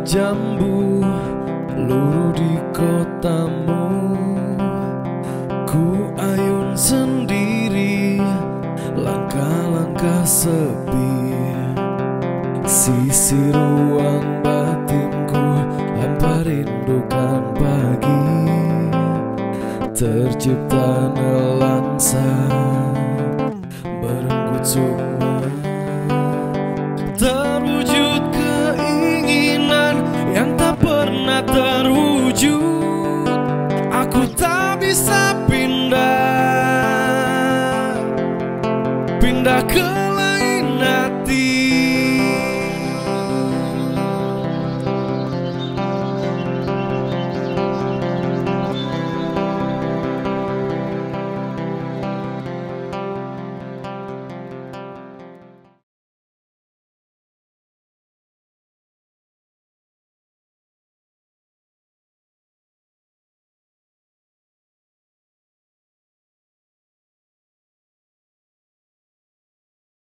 Jambu luruh di kotamu, ku ayun sendiri, langkah-langkah sepi. Sisi ruang batinku, hampa rindukan pagi. Tercipta nelansa, merenggut sukma. Terwujud keinginan yang tak pernah terwujud. Aku tak bisa pindah ke